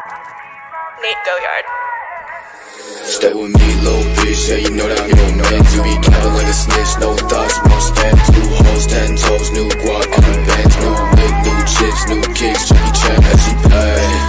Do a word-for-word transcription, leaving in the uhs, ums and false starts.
Nate Goyard. Stay with me, little bitch, yeah, you know that I'm your man. You be capping like a snitch, no thoughts, more stamps. New hoes, ten toes, new guac, new bands, new wig, new chips, new kicks, Jackie Chan, as she pay.